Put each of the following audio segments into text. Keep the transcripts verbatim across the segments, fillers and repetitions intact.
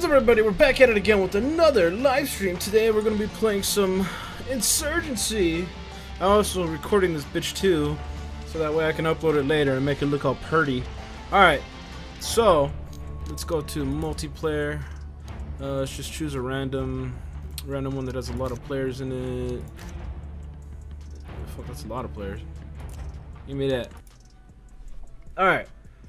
up, everybody? We're back at it again with another live stream. Today we're going to be playing some Insurgency. I'm also recording this bitch too, so that way I can upload it later and make it look all purty. Alright, so let's go to multiplayer. Uh, let's just choose a random random one that has a lot of players in it. Fuck, that's a lot of players. Give me that. Alright.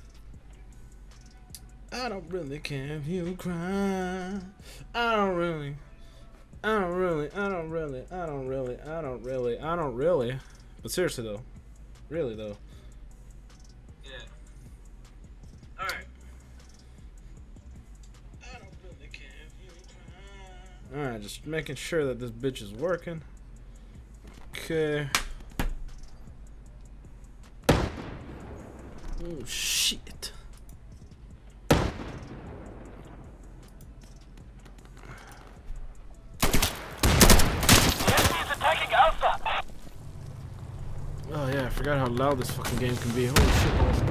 I don't really care if you cry. I don't really. I don't really. I don't really. I don't really. I don't really. I don't really. But seriously though. Really though. Yeah. Alright. I don't really care if you cry. Alright, just making sure that this bitch is working. Okay. Oh shit. Oh yeah, I forgot how loud this fucking game can be. Holy shit balls.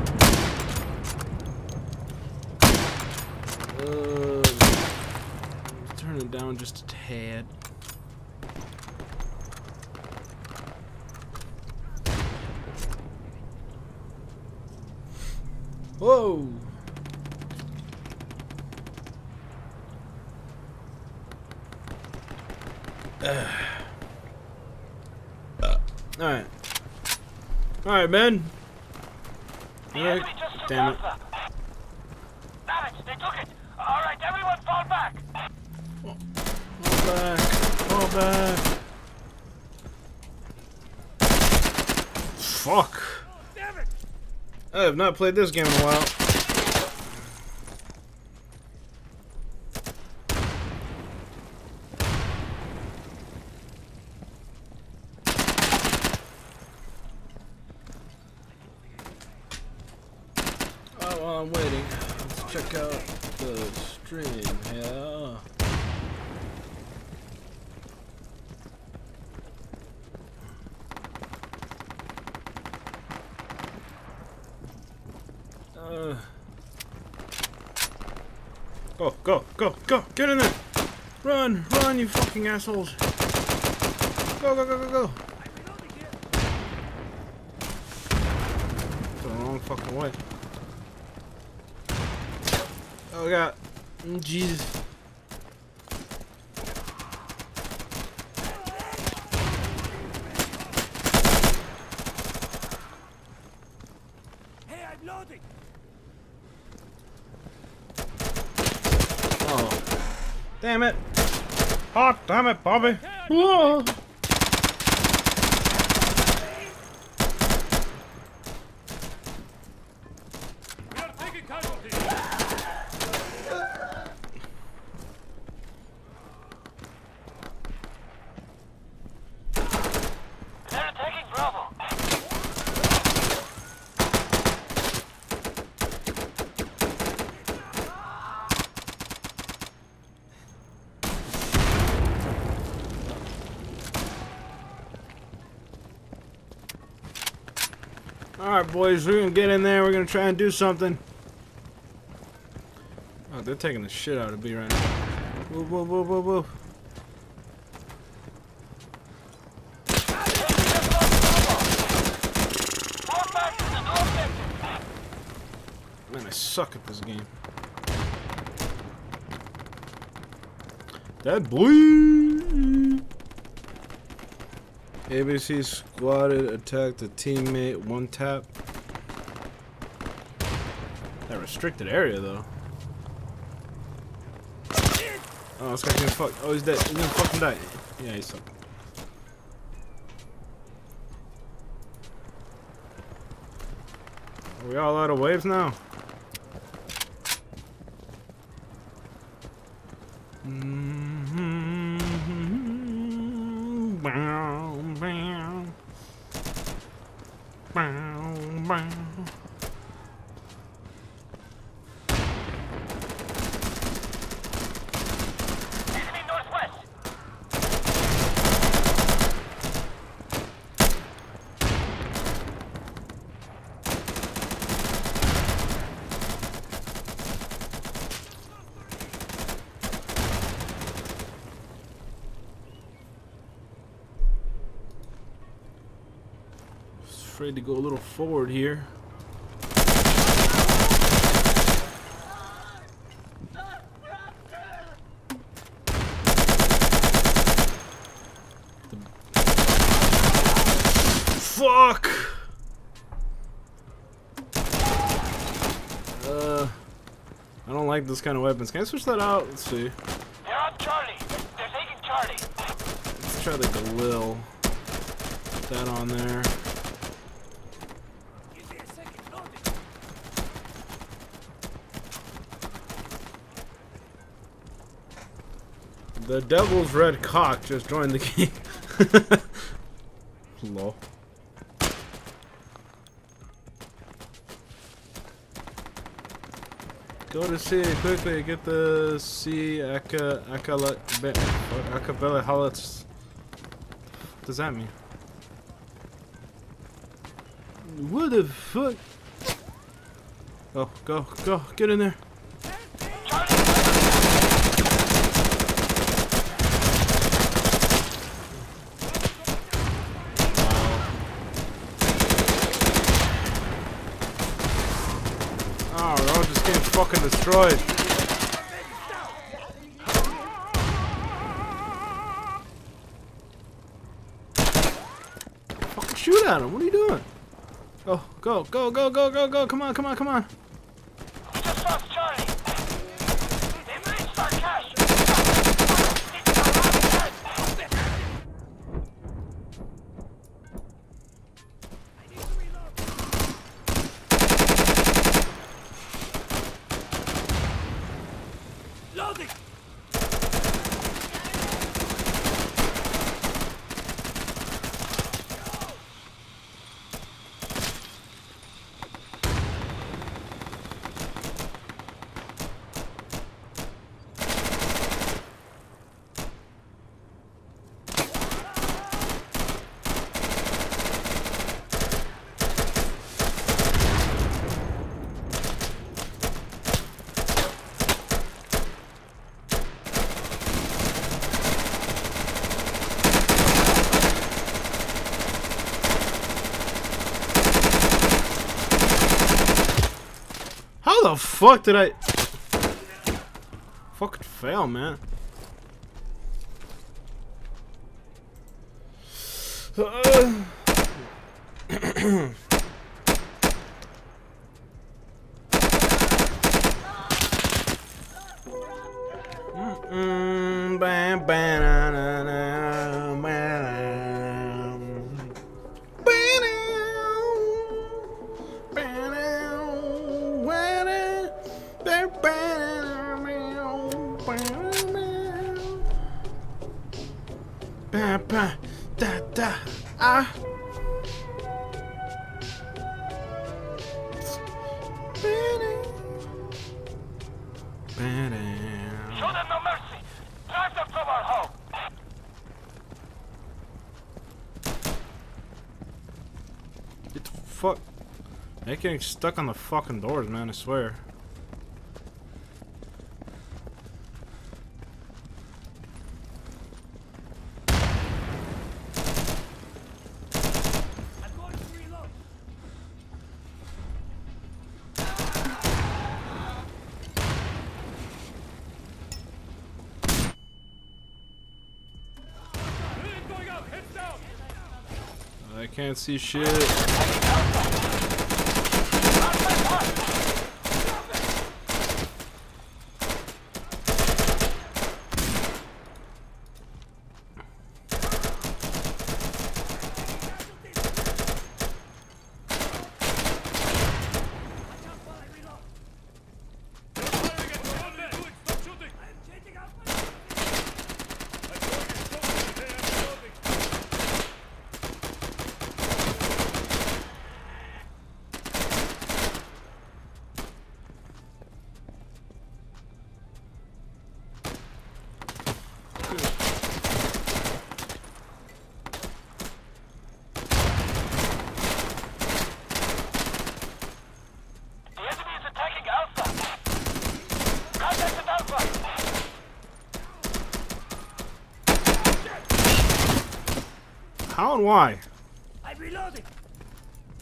Uh, turn it down just a tad. Whoa! Uh. Alright. Alright, man. Alright. Damn it. Damn it, they took it. Alright, everyone fall back. Fall back. Fall back. Fuck. Damn it. I have not played this game in a while. While I'm waiting, let's check out the stream here. Uh, go, go, go, go! Get in there! Run, run, you fucking assholes! Go, go, go, go, go! It's the wrong fucking way. Oh god. Jesus. Hey, I'm loading. Oh. Damn it. Oh, damn it, Bobby. Whoa. We are taking casualties. They're attacking Bravo. Alright, boys, we're gonna get in there. We're gonna try and do something. Oh, they're taking the shit out of me right now. Whoa, whoa, whoa, whoa, whoa. Fall back to the objective. Man, I suck at this game. That boy. A B C squatted, attacked a teammate, one tap. That restricted area though. Oh, this guy's gonna fuck. Oh, he's dead. He's gonna fucking die. Yeah, he's sucking. Are we all out of waves now? Enemy northwest. afraid to go a little forward here. Fuck! Uh, I don't like this kind of weapons. Can I switch that out? Let's see. They're on Charlie. They're, they're taking Charlie. Let's try the Galil. Put that on there. Give me a second. The Devil's Red Cock just joined the game. Lol. Go to C quickly. Get the C Aka Akala Akabella Hollits. What does that mean? What the fuck? Go, go, go! Get in there. Oh, we're all just getting fucking destroyed. Fucking shoot at him. What are you doing? Go, go, go, go, go, go, go. Come on, come on, come on. We just lost Charlie. They've reached our cache. Loading. How the fuck did I fucking fail, man? Uh. Mm-mm, bam, bam, na, na, na, bam. Ba, ba, da, da, ah. Show them no mercy. Drive them from our home. Get the fuck. They're getting stuck on the fucking doors, man, I swear. I'm going to reload. Going up. Heads down. I can't see shit. How and why? I'm reloading.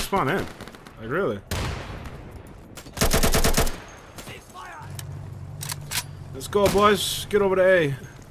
spawn in. Like, really. Let's go, boys. Get over to A.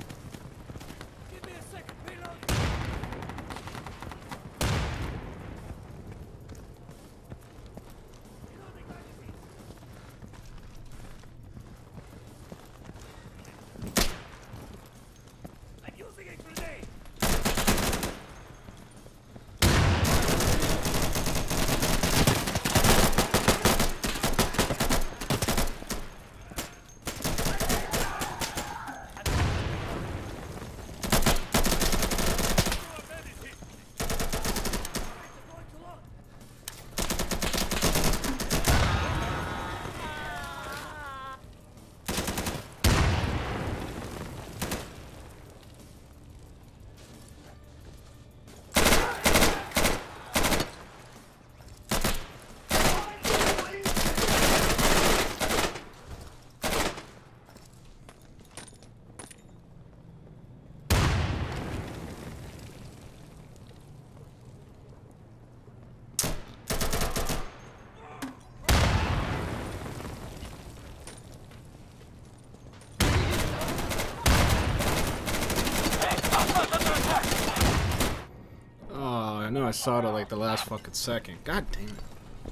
I know I saw it at like the last fucking second. God damn it.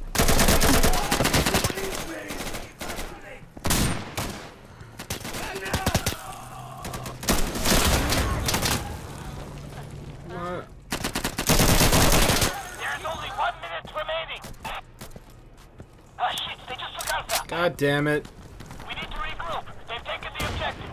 What? There's only one minute remaining. Ah, shit, they just took Alpha. God damn it. We need to regroup. They've taken the objective.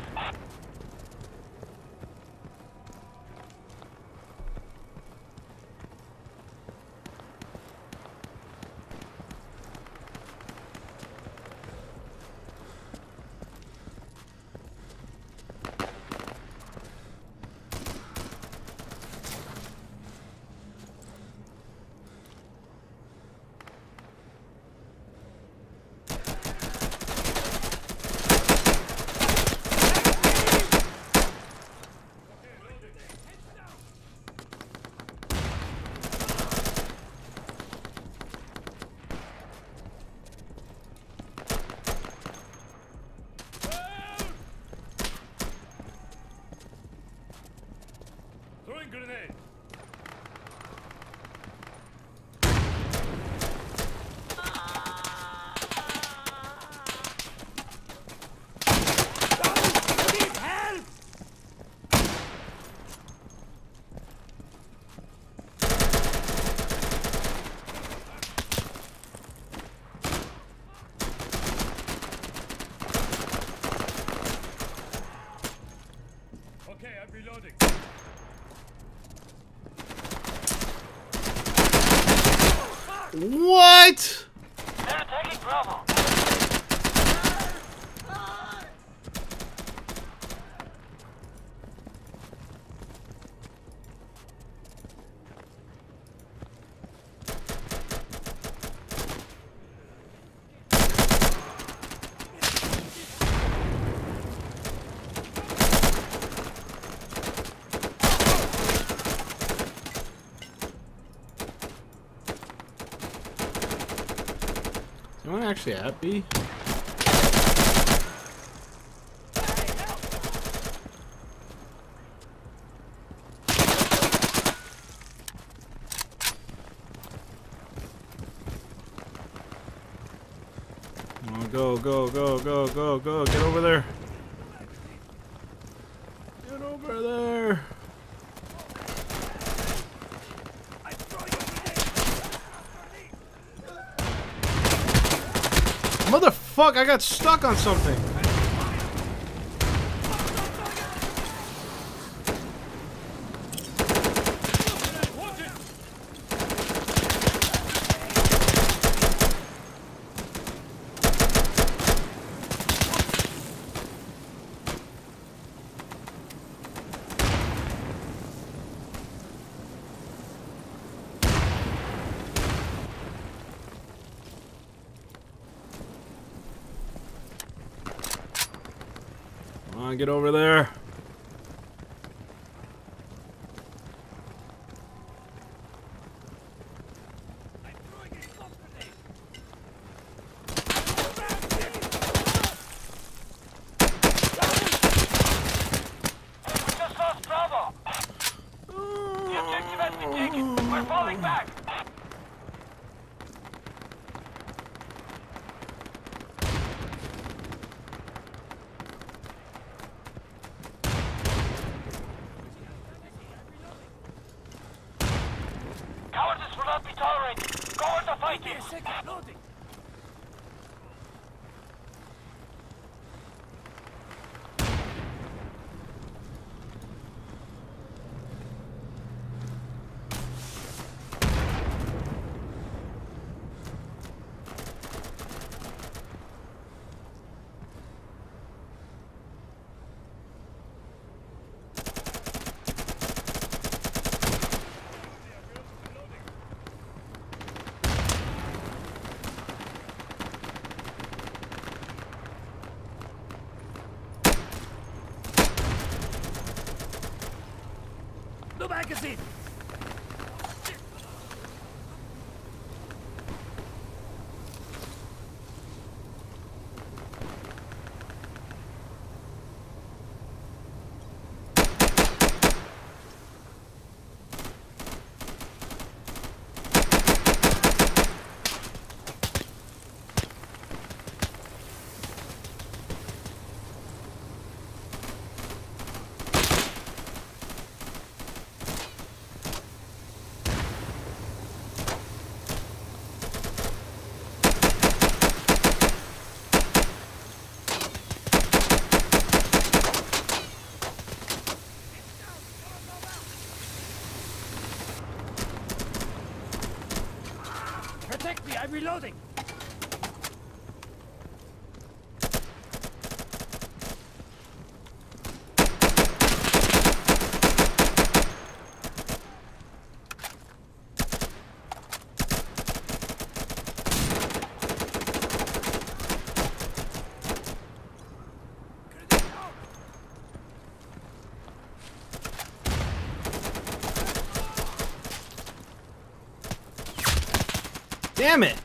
Throwing grenade. Okay, I'm reloading. What? They're attacking Bravo. Am I actually at B? Come on, go, go, go, go, go, go. Get over there. Get over there. Motherfuck, I got stuck on something. Come on, get over there. Falling back! Cowardice will not be tolerated. Go on to fighting! Loading. No magazine. Protect me, I'm reloading! Damn it!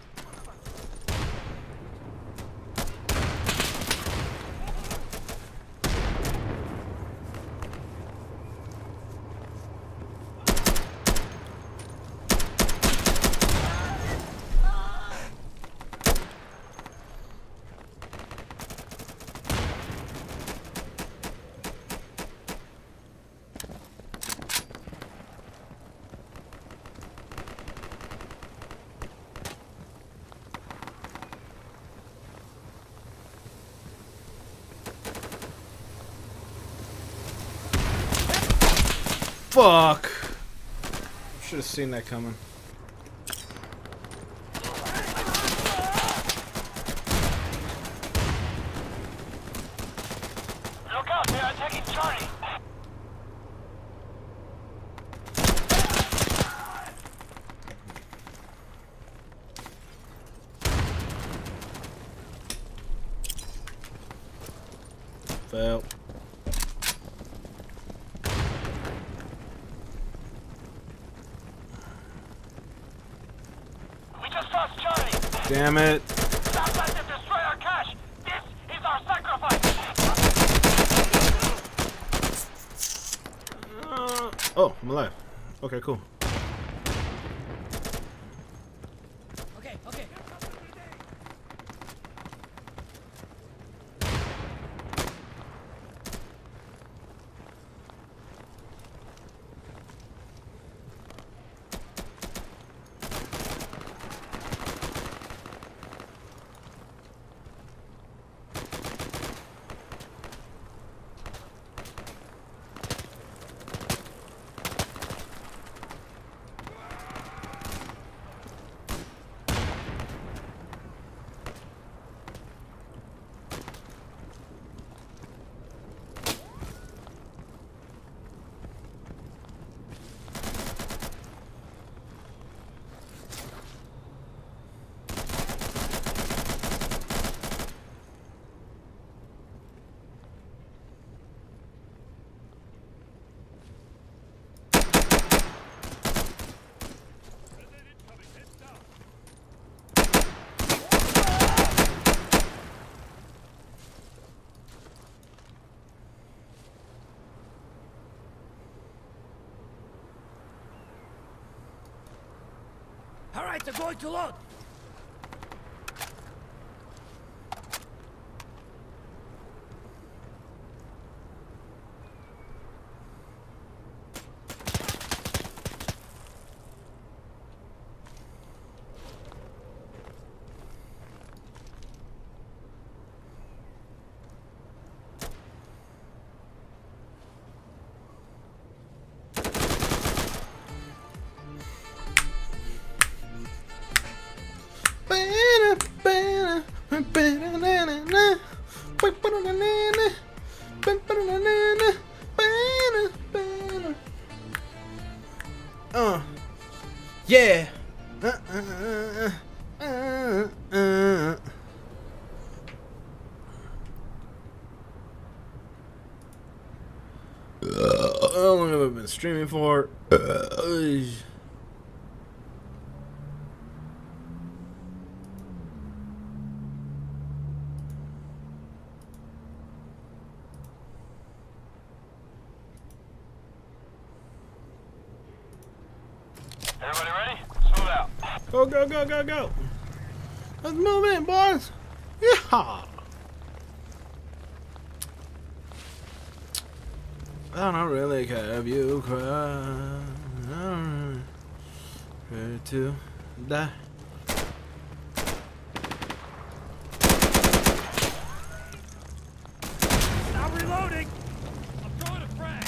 Fuck! Should have seen that coming. Look out, they are attacking Charlie! Fail. We just lost Charlie! Damn it. Stop let them destroy our cash! This is our sacrifice! Uh, oh, I'm alive. Okay, cool. Okay, okay. They're going to load. Uh, yeah. Uh, uh, uh, uh, uh. How long have I been streaming for? Uh, Everybody ready? Smooth out. Go, go, go, go, go. Let's move in, boys. Yeah. I don't really care if you cry. I don't really care to die. Now reloading. I'm throwing a frag.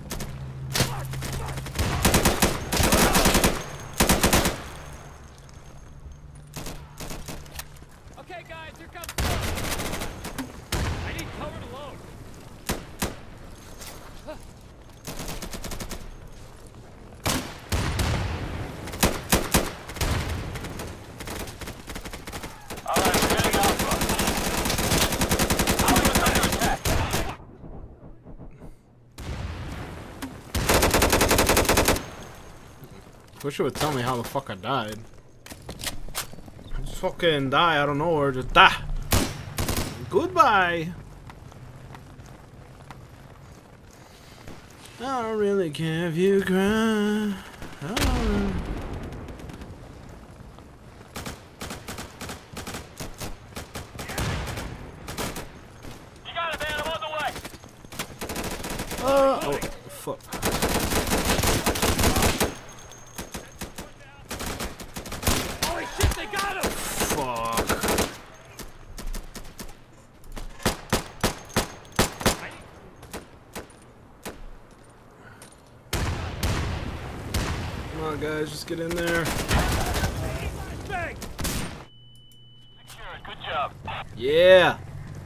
Okay, guys, here comes. I need cover to load. All right, we're getting Alpha. Alpha's under attack. Wish it would tell me how the fuck I died. I just fucking die out of nowhere, just die. Goodbye. I don't really care if you cry. I don't. You got it, man. I'm on the way. Uh, oh, fuck. Holy shit, they got him! Fuck. Come on, guys, just get in there. Bang! Secure it. Good job. Yeah.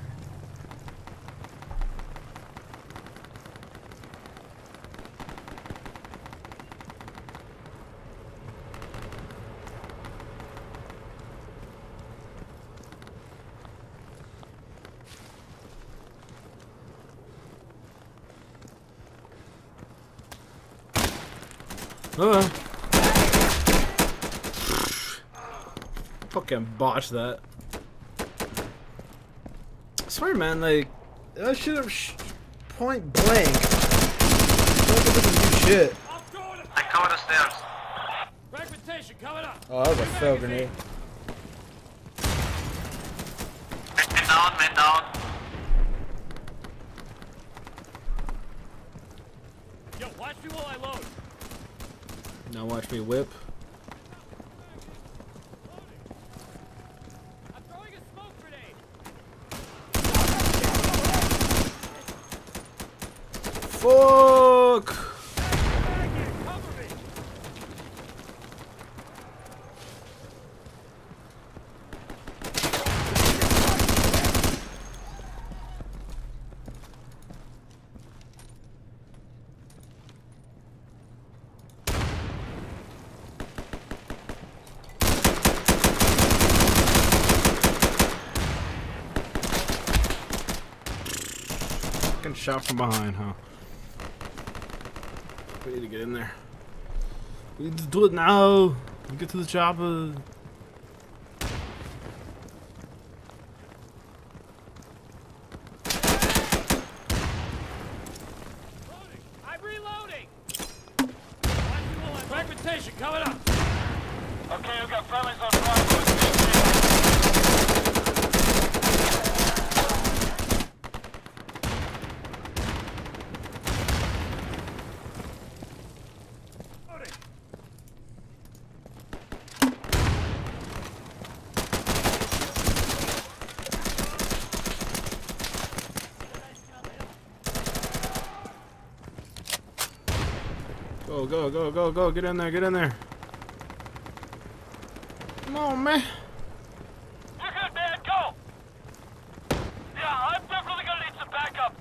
Uh. Fucking botched that. I swear, man, like, I should have sh point blank. That doesn't do shit. I'm throwing a I cover the stairs. fragmentation coming up. Oh, that was a fail grenade. Man down, man down. Yo, watch me while I load. Now watch me whip. I'm throwing a smoke grenade. Fuck! Back here, cover me. Fucking shot from behind, huh? We need to get in there. We need to do it now. Get to the chopper. I'm reloading. Watch me while I fragmentation coming up. Okay, we've got friendlies on Bravo. Go, go, go, go, go. Get in there, get in there. Come on, man. You're good, man. Go. Yeah, I'm definitely gonna need some backup.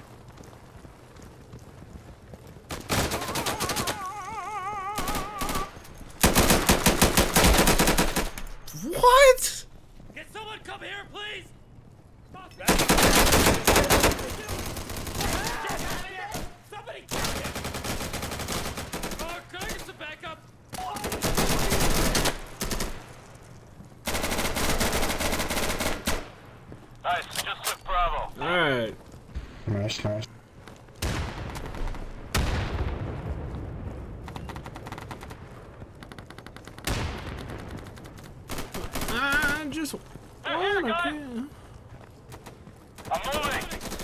What? Can someone come here, please? Somebody kill him! Oh, can I get some backup? Nice, just took Bravo. Alright. Nice, nice. I just Here, wanna guy. kill. I'm moving.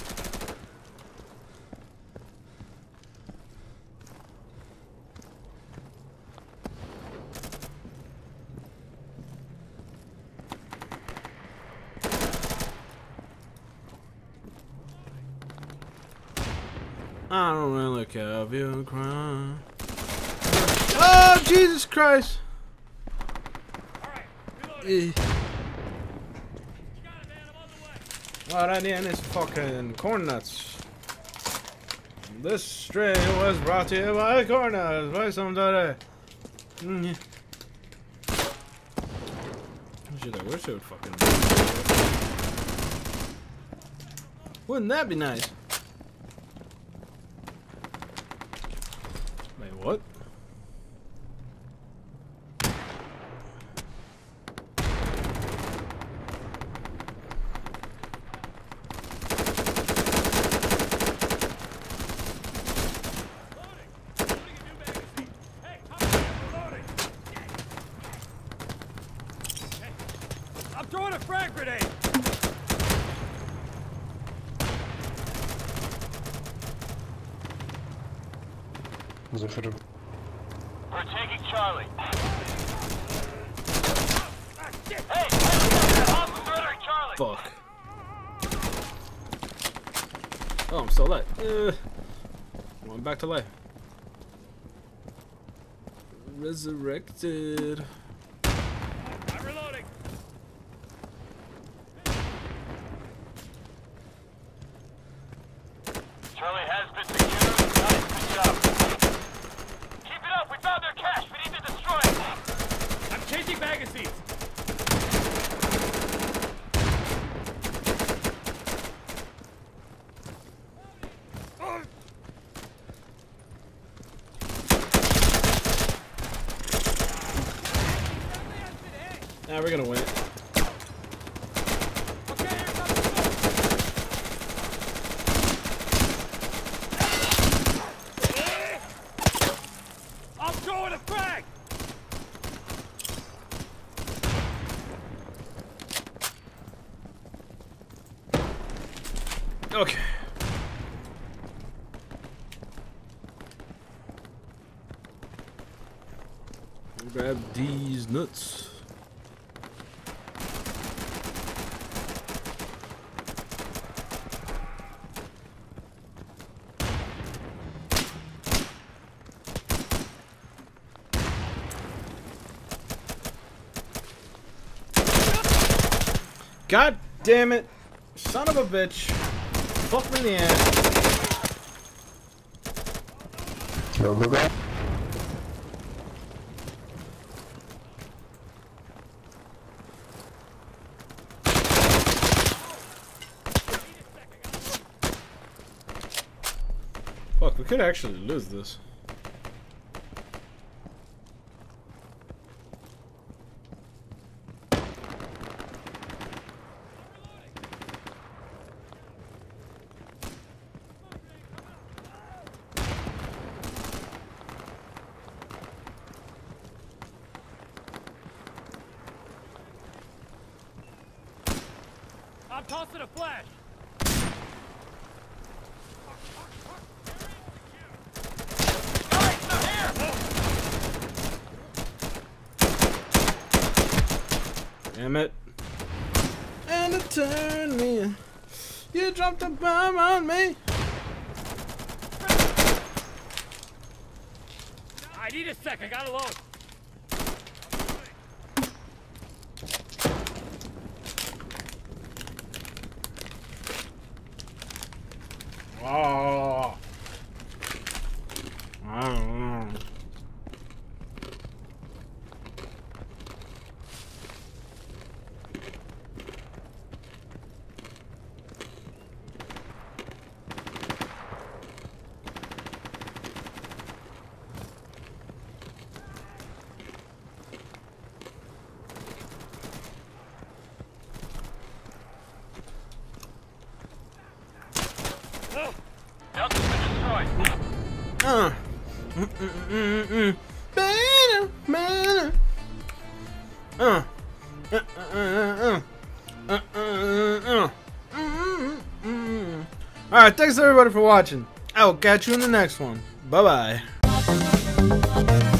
I don't really care if you cry. Oh, Jesus Christ! Alright, reloading. Eh. You got it, man. I'm on the way. What I need is fucking corn nuts. This stream was brought to you by corn nuts. By somebody. Mm, yeah. Shit, I wish it would fucking. Wouldn't that be nice? Wait, what? I'm throwing a frag grenade! Захожу. We're taking Charlie. Ah, shit! Hey, hey, I'm murdering Charlie. Fuck. Oh, I'm still alive. Uh, I'm back to life. Resurrected. I'm reloading. Charlie has been secured. Nice, good job. Keep it up. We found their cache. We need to destroy it. I'm changing magazines. Oh, Now we're gonna win it. okay, here comes the smoke. I'm throwing a frag! Okay. Grab these nuts. God damn it! Son of a bitch! Fuck me in the ass. Go, go, go. Fuck, we could actually lose this. I'm tossing a flash. Guys, they're here! Damn it. And it turned me. You dropped a bomb on me. I need a sec. I got a load. Oh. I don't know. Delta's been destroyed. Uh. Mm mm mm mm. Banana, banana. Uh. Uh uh uh uh. Uh uh uh. Mm mm. All right, thanks everybody for watching. I will catch you in the next one. Bye bye.